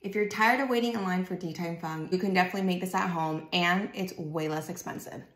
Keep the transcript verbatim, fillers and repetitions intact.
If you're tired of waiting in line for tea time Fung, you can definitely make this at home and it's way less expensive.